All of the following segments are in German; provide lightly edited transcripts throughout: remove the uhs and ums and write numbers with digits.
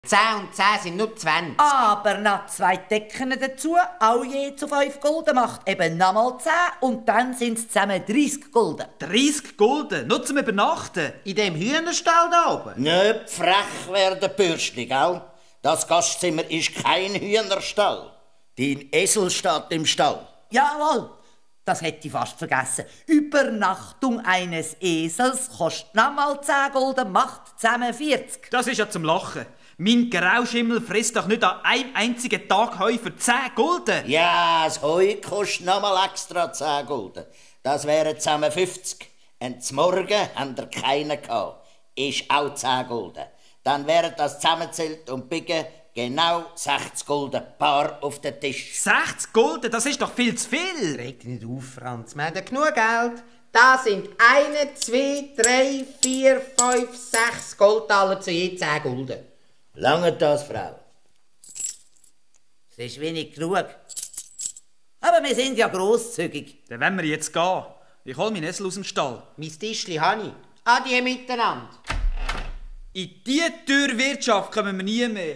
10 und 10 sind nur 20. Aber noch 2 Decken dazu, auch je zu 5 Gulden, macht eben nochmal 10 und dann sind es zusammen 30 Gulden. 30 Gulden? Nur zum Übernachten? In dem Hühnerstall da oben? Nicht frech werden, Bürschli, gell? Das Gastzimmer ist kein Hühnerstall. Dein Esel steht im Stall. Jawohl, das hätte ich fast vergessen. Übernachtung eines Esels kostet nochmal 10 Gulden, macht zusammen 40. Das ist ja zum Lachen. Mein Grauschimmel frisst doch nicht an einem einzigen Tag Heu für 10 Gulden. Ja, das Heu kostet nochmal extra 10 Gulden. Das wären zusammen 50. Und zum Morgen haben ihr keinen gehabt. Ist auch 10 Gulden. Dann wären das zusammenzählt und biegen genau 60 Gulden Paar auf den Tisch. 60 Gulden? Das ist doch viel zu viel. Reg dich nicht auf, Franz. Wir haben ja genug Geld. Da sind 1, 2, 3, 4, 5, 6 Goldtaler zu je 10 Gulden. Lange das, Frau? Das ist wenig genug. Aber wir sind ja grosszügig. Dann wollen wir jetzt gehen. Ich hol meinen Esel aus dem Stall. Mein Tischli habe ich. Adieu miteinander. In diese Türwirtschaft kommen wir nie mehr.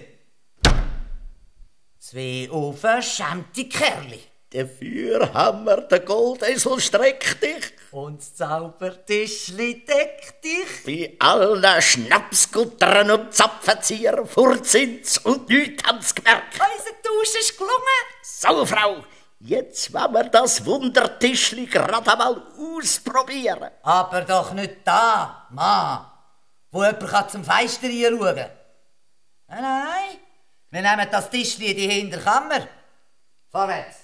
2 unverschämte Kerli. Dafür haben wir den Goldesel streck dich. Und das Zaubertischli deckt dich. Bei allen Schnapsguttern und Zapfenziehern furzin's und nichts haben's gemerkt. Unser Tausch ist gelungen. So, Frau, jetzt wollen wir das Wundertischli gerade einmal ausprobieren. Aber doch nicht da, Mann, wo jemand zum Fenster reinschauen kann. Nein, wir nehmen das Tischli in die Hinterkammer. Vorwärts.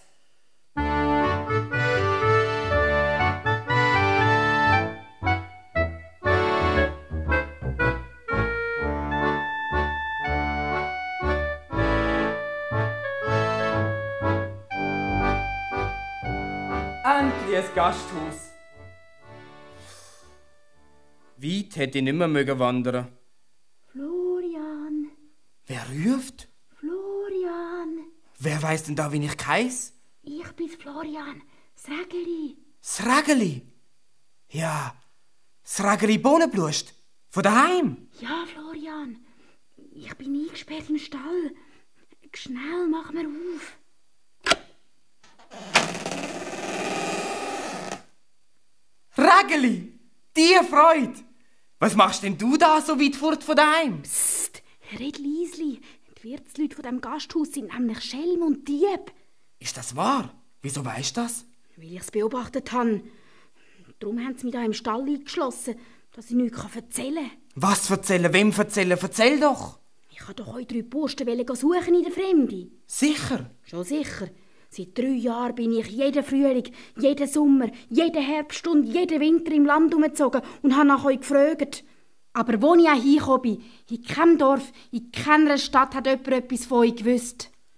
Endlich ein Gasthaus. Weit hätte ich nicht mehr mögen wandern. Florian, Wer ruft? Florian. Wer weiss denn da, wie ich heiss? Ich bin's, Florian. Das Rägeli. Das Rägeli. Ja, das Rägeli Bohnenblust. Von daheim. Ja, Florian. Ich bin eingesperrt im Stall. Schnell, mach mir auf. Rägeli, die Freude. Was machst denn du da so weit fort von daheim? Psst, red leisli. Die Wirtsleute von dem Gasthaus sind nämlich Schelm und Dieb. Ist das wahr? Wieso weisst du das? Weil ich es beobachtet habe. Darum haben sie mich da im Stall eingeschlossen, dass ich nichts erzählen kann. Was erzählen? Wem erzählen? Erzähl doch. Ich wollte doch euch 3 Posten suchen in der Fremde. Sicher. Schon sicher. Seit 3 Jahren bin ich jeden Frühling, jeden Sommer, jeden Herbst und jeden Winter im Land umgezogen und habe nach euch gefragt. Aber wo ich auch hingekommen bin, in keinem Dorf, in keiner Stadt hat jemand etwas von euch gewusst.